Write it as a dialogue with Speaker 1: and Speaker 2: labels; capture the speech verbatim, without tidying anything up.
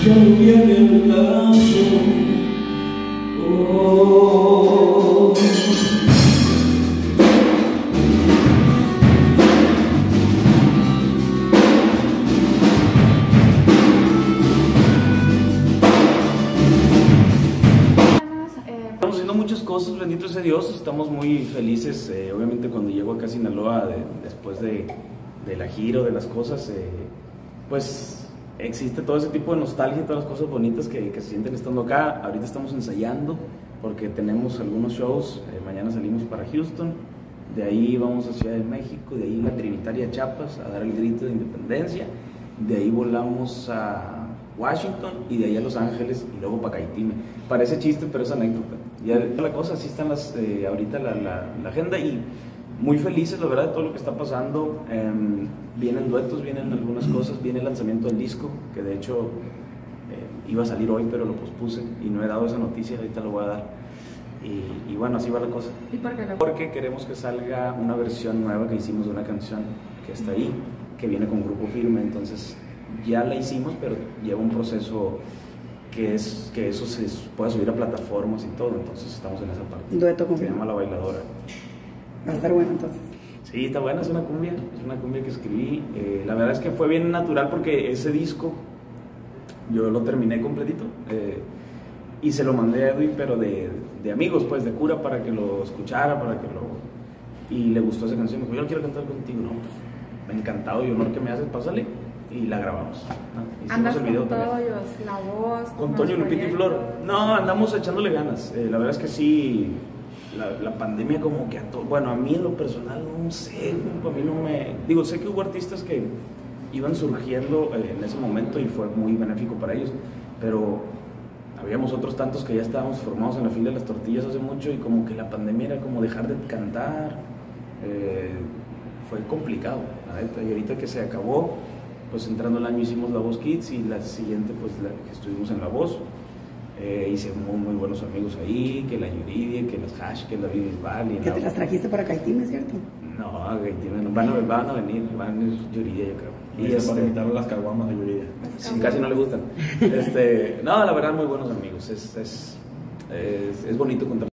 Speaker 1: ya no viene el caso. Oh.
Speaker 2: Estamos haciendo muchas cosas, bendito sea Dios, estamos muy felices. Eh, obviamente cuando llego acá a Sinaloa, de, después de, de la gira, de las cosas, eh, pues existe todo ese tipo de nostalgia y todas las cosas bonitas que, que se sienten estando acá. Ahorita estamos ensayando porque tenemos algunos shows, eh, mañana salimos para Houston, de ahí vamos a Ciudad de México, de ahí la Trinitaria Chiapas a dar el grito de independencia, de ahí volamos a Washington y de ahí a Los Ángeles y luego para Caitime. Parece chiste, pero es anécdota. Ya la cosa, así están las, eh, ahorita la, la, la agenda y muy felices, la verdad, de todo lo que está pasando. Eh, vienen duetos, vienen algunas cosas, viene el lanzamiento del disco, que de hecho eh, iba a salir hoy, pero lo pospuse y no he dado esa noticia, ahorita lo voy a dar. Y, y bueno, así va la cosa.
Speaker 3: ¿Y por qué no?
Speaker 2: Porque queremos que salga una versión nueva que hicimos de una canción que está ahí, que viene con Grupo Firme, entonces ya la hicimos, pero lleva un proceso que es que eso se pueda subir a plataformas y todo, entonces estamos en esa parte.
Speaker 3: Un dueto con
Speaker 2: Se llama La Bailadora.
Speaker 3: Va a estar bueno entonces.
Speaker 2: Sí, está buena, es una cumbia, es una cumbia que escribí. Eh, la verdad es que fue bien natural porque ese disco yo lo terminé completito eh, y se lo mandé a Edwin, pero de, de amigos, pues de cura, para que lo escuchara, para que lo... Y le gustó esa canción, me dijo, yo quiero cantar contigo. No, pues me ha encantado y honor que me haces, pásale. Y la grabamos. ¿No?
Speaker 3: ¿Andas
Speaker 2: el
Speaker 3: con
Speaker 2: video
Speaker 3: Toños,
Speaker 2: también.
Speaker 3: la voz?
Speaker 2: Con Toño, Lupita y Flor. No, andamos echándole ganas. Eh, la verdad es que sí, la, la pandemia como que a todo... Bueno, a mí en lo personal no sé, a mí no me... Digo, sé que hubo artistas que iban surgiendo eh, en ese momento y fue muy benéfico para ellos, pero habíamos otros tantos que ya estábamos formados en la fila de las tortillas hace mucho y como que la pandemia era como dejar de cantar. Eh, fue complicado, la neta, y ahorita que se acabó, pues entrando el año hicimos La Voz Kids y la siguiente pues la que estuvimos en La Voz. Eh, hice muy, muy buenos amigos ahí, que la Yuridia, que las Hash, que la Bisbal.
Speaker 3: Que te las trajiste para Caitime, ¿cierto?
Speaker 2: No, Caitime no, van a, van a venir, van a venir Yuridia yo creo.
Speaker 4: Y este, para invitar a las caguamas de Yuridia.
Speaker 2: Sí, casi no le gustan. Este, no, la verdad muy buenos amigos, es, es, es, es bonito contar.